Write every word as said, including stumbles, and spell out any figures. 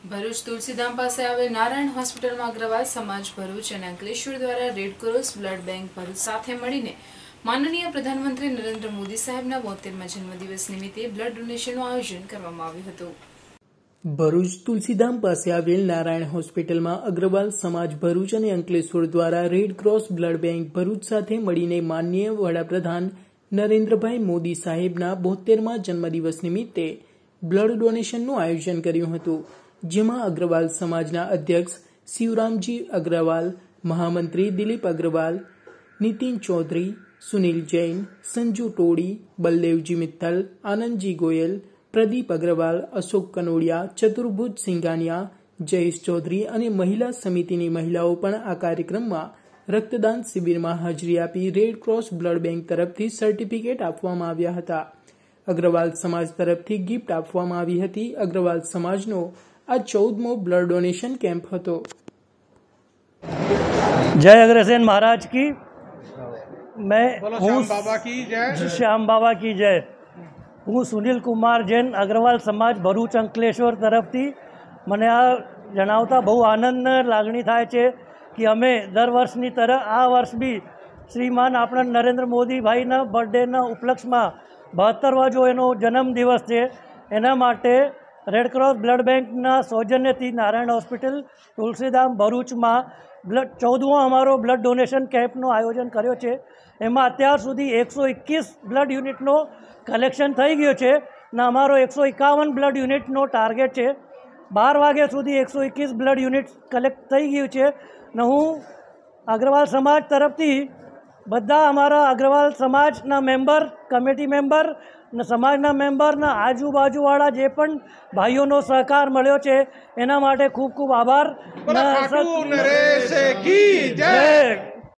ભરૂચ તુલસીધામ પાસે આવેલ નારાયણ હોસ્પિટલમાં અગ્રવાલ સમાજ ભરૂચ અને અંકલેશ્વર દ્વારા red cross blood bank Bharuch સાથે મળીને માનનીય પ્રધાનમંત્રી નરેન્દ્ર મોદી સાહેબના બોતેરમા જન્મદિવસ નિમિત્તે બ્લડ ડોનેશનનું આયોજન કરવામાં આવ્યું હતું। ભરૂચ તુલસીધામ પાસે આવેલ નારાયણ હોસ્પિટલમાં અગ્રવાલ સમાજ ભરૂચ અને અંકલેશ્વર દ્વારા red cross blood bank Bharuch સાથે મળીને માનનીય વડાપ્રધાન નરેન્દ્રભાઈ મોદી સાહેબના બોતેરમા જન્મદિવસ નિમિત્તે બ્લડ ડોનેશનનું આયોજન કર્યું હતું, જેમાં અગ્રવાલ સમાજના અધ્યક્ષ શિવરામજી અગ્રવાલ, મહામંત્રી દિલીપ અગ્રવાલ, નીતિન ચૌધરી, સુનિલ જૈન, સંજુ ટોડી, બલદેવજી મિત્તલ, આનંદજી ગોયલ, પ્રદીપ અગ્રવાલ, અશોક કનોડિયા, ચતુર્ભુજ સિંઘાનિયા, જયેશ ચૌધરી અને મહિલા સમિતિની મહિલાઓ પણ આ કાર્યક્રમમાં રક્તદાન શિબિરમાં હાજરી આપી રેડ ક્રોસ બ્લડ બેંક તરફથી સર્ટિફિકેટ આપવામાં આવ્યા હતા। અગ્રવાલ સમાજ તરફથી ગિફ્ટ આપવામાં આવી હતી। અગ્રવાલ સમાજનો આ ચૌદમો બ્લડ ડોનેશન કેમ્પ હતો। जय अग्रसेन महाराज की। मैं श्याम बाबा की जय। श्याम बाबा की जय। हूँ सुनील कुमार जैन, अग्रवाल समाज भरूच अंकलेश्वर तरफथी मने आ जणावता बहु आनंद लागणी थाय छे कि अमे दर वर्षनी तरह आ वर्ष भी श्रीमान आपणा नरेंद्र मोदी भाईना बर्थडेना उपलक्ष्यमां बहत्तरवा जो एनो जन्मदिवस छे एना माटे रेड क्रॉस ब्लड बेंकना सौजन्यथी नारायण होस्पिटल तुलसीधाम भरूच में ब्लड चौदमो अमारो ब्लड डोनेशन केम्पનું आयोजन कर्यो छे। एमां अत्यार सुधी एक सौ इक्कीस ब्लड यूनिटनो कलेक्शन थई गयो छे ने अमारो एक सौ एकावन ब्लड यूनिटनो टार्गेट छे। बार वागे सुधी एक सौ इक्कीस ब्लड यूनिट कलेक्ट थई गयुं छे ने हूँ अग्रवाल समाज तरफथी बधा अमारा अग्रवाल समाजना मेम्बर, कमिटी मेम्बर ने समाजना मेम्बर ने आजूबाजूवाळा जे पण भाईओनो सहकार मळ्यो छे एना माटे खूब खूब आभार। खाटू नरेश की